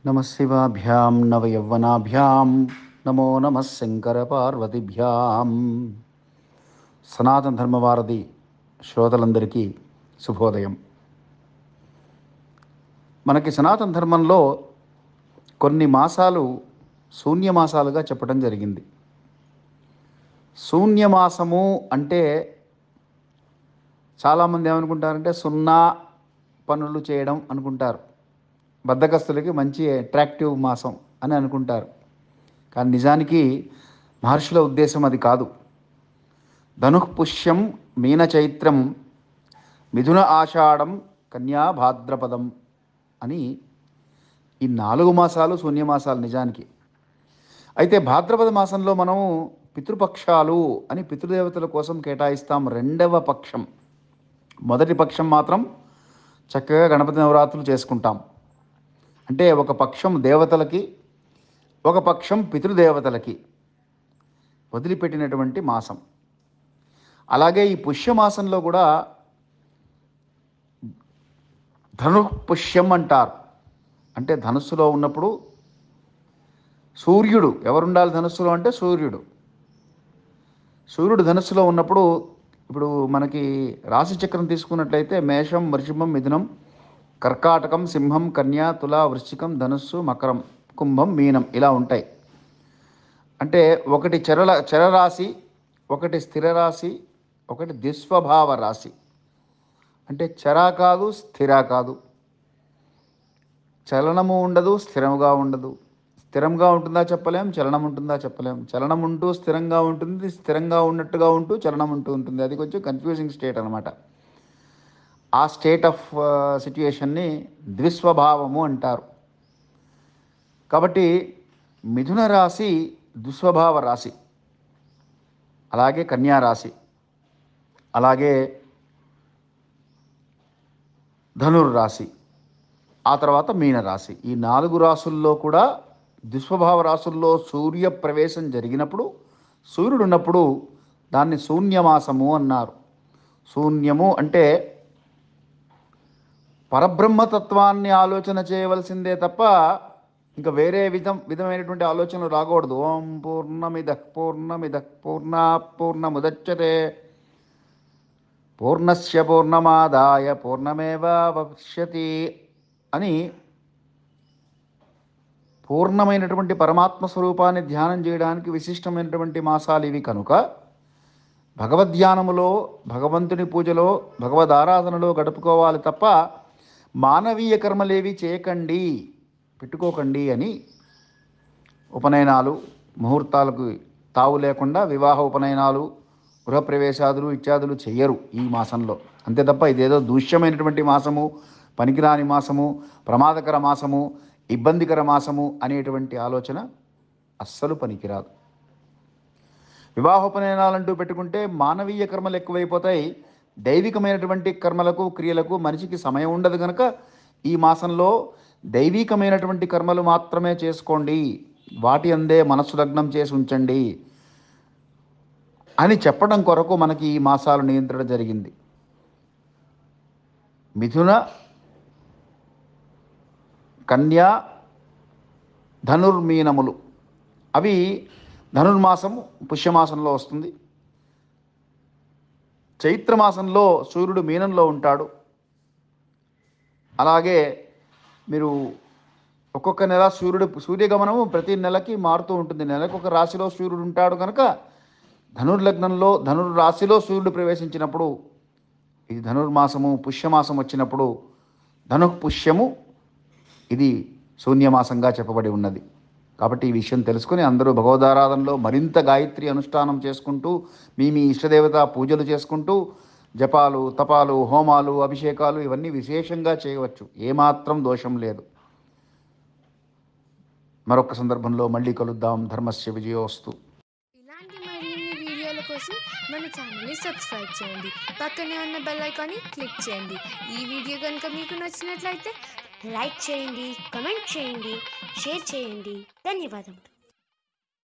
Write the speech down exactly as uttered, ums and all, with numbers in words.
నమః శివాభ్యాం నవయవ్వనాభ్యాం నమో నమః శంకర పార్వతిభ్యాం. సనాతన ధర్మవారధి శ్రోతలందరికీ శుభోదయం. మనకి సనాతన ధర్మంలో కొన్ని మాసాలు శూన్యమాసాలుగా చెప్పడం జరిగింది. శూన్యమాసము అంటే చాలామంది ఏమనుకుంటారంటే సున్నా పనులు చేయడం అనుకుంటారు. బద్ధకస్తులకి మంచి అట్రాక్టివ్ మాసం అని అనుకుంటారు. కానీ నిజానికి మహర్షుల ఉద్దేశం అది కాదు. ధనుఃపుష్యం మీన చైత్రం మిథున ఆషాఢం కన్యా భాద్రపదం అని ఈ నాలుగు మాసాలు శూన్యమాసాలు నిజానికి. అయితే భాద్రపద మాసంలో మనము పితృపక్షాలు అని పితృదేవతల కోసం కేటాయిస్తాం. రెండవ పక్షం, మొదటి పక్షం మాత్రం చక్కగా గణపతి నవరాత్రులు చేసుకుంటాం. అంటే ఒక పక్షం దేవతలకి, ఒక పక్షం పితృదేవతలకి వదిలిపెట్టినటువంటి మాసం. అలాగే ఈ పుష్యమాసంలో కూడా ధనుఃపుష్యం అంటారు. అంటే ధనుస్సులో ఉన్నప్పుడు సూర్యుడు ఎవరుండాలి ధనుస్సులో అంటే సూర్యుడు. సూర్యుడు ధనుస్సులో ఉన్నప్పుడు ఇప్పుడు మనకి రాశి చక్రం తీసుకున్నట్లయితే మేషం, వృషభం, మిథునం, కర్కాటకం, సింహం, కన్యా, తుల, వృశ్చికం, ధనుస్సు, మకరం, కుంభం, మీనం ఇలా ఉంటాయి. అంటే ఒకటి చరల చరరాశి, ఒకటి స్థిర రాశి, ఒకటి దిస్వభావ రాశి. అంటే చరా కాదు, స్థిర కాదు, చలనము ఉండదు, స్థిరంగా ఉండదు. స్థిరంగా ఉంటుందా చెప్పలేం, చలనం ఉంటుందా చెప్పలేం. చలనం ఉంటూ స్థిరంగా ఉంటుంది, స్థిరంగా ఉన్నట్టుగా ఉంటూ చలనం ఉంటూ ఉంటుంది. అది కొంచెం కన్ఫ్యూజింగ్ స్టేట్ అనమాట. ఆ స్టేట్ ఆఫ్ సిట్యుయేషన్ని ద్విస్వభావము అంటారు. కాబట్టి మిథున రాశి దుస్వభావ రాశి, అలాగే కన్యా రాశి, అలాగే ధనుర్రాశి, ఆ తర్వాత మీనరాశి. ఈ నాలుగు రాశుల్లో కూడా దుస్వభావ రాశుల్లో సూర్య ప్రవేశం జరిగినప్పుడు, సూర్యుడు ఉన్నప్పుడు దాన్ని శూన్యమాసము అన్నారు. శూన్యము అంటే పరబ్రహ్మతత్వాన్ని ఆలోచన చేయవలసిందే తప్ప ఇంకా వేరే విధం విధమైనటువంటి ఆలోచనలు రాకూడదు. ఓం పూర్ణమిద పూర్ణమిద పూర్ణ పూర్ణముదచ్యతే పూర్ణస్య పూర్ణమాదాయ పూర్ణమేవావశిష్యతి అని పూర్ణమైనటువంటి పరమాత్మ స్వరూపాన్ని ధ్యానం చేయడానికి విశిష్టమైనటువంటి మాసాలు ఇవి. కనుక భగవద్ధ్యానములో, భగవంతుని పూజలో, భగవద్ ఆరాధనలో గడుపుకోవాలి తప్ప మానవీయ కర్మలేవి చేయకండి, పెట్టుకోకండి అని ఉపనయనాలు, ముహూర్తాలకు తావు లేకుండా వివాహ ఉపనయనాలు, గృహప్రవేశాదులు ఇత్యాదులు చెయ్యరు ఈ మాసంలో. అంతే తప్ప ఇదేదో దూష్యమైనటువంటి మాసము, పనికిరాని మాసము, ప్రమాదకర మాసము, ఇబ్బందికర మాసము అనేటువంటి ఆలోచన అస్సలు పనికిరాదు. వివాహోపనయనాలంటూ పెట్టుకుంటే మానవీయ కర్మలు ఎక్కువైపోతాయి. దైవికమైనటువంటి కర్మలకు, క్రియలకు మనిషికి సమయం ఉండదు. కనుక ఈ మాసంలో దైవికమైనటువంటి కర్మలు మాత్రమే చేసుకోండి, వాటి అందే మనస్సు లగ్నం చేసి ఉంచండి అని చెప్పడం కొరకు మనకి ఈ మాసాలు నియంత్రణ జరిగింది. మిథున, కన్యా, ధనుర్మీనములు అవి ధనుర్మాసము పుష్యమాసంలో వస్తుంది. చైత్రమాసంలో సూర్యుడు మీనంలో ఉంటాడు. అలాగే మీరు ఒక్కొక్క నెల సూర్యుడు సూర్యగమనము ప్రతి నెలకి మారుతూ ఉంటుంది. నెలకు ఒక రాశిలో సూర్యుడు ఉంటాడు కనుక ధనుర్లగ్నంలో ధనుర్రాశిలో సూర్యుడు ప్రవేశించినప్పుడు ఇది ధనుర్మాసము. పుష్యమాసం వచ్చినప్పుడు ధనుఃపుష్యము, ఇది శూన్యమాసంగా చెప్పబడి ఉన్నది. కాబట్టి ఈ విషయం తెలుసుకొని అందరూ భగవదారాధనలో మరింత గాయత్రి అనుష్ఠానం చేసుకుంటూ, మీ మీ ఇష్టదేవత పూజలు చేసుకుంటూ, జపాలు, తపాలు, హోమాలు, అభిషేకాలు ఇవన్నీ విశేషంగా చేయవచ్చు. ఏమాత్రం దోషం లేదు. మరొక సందర్భంలో మళ్ళీ కలుద్దాం. ధర్మస్య విజయోస్తు. ఇలాంటి మరిన్ని వీడియోల కోసం మన ఛానల్ని సబ్స్క్రైబ్ చేయండి, పక్కనే ఉన్న బెల్ ఐకాన్ని క్లిక్ చేయండి. ఈ వీడియో కనుక మీకు నచ్చినట్లయితే లైక్ చేయండి, కమెంట్ చేయండి, షేర్ చేయండి. ధన్యవాదములు.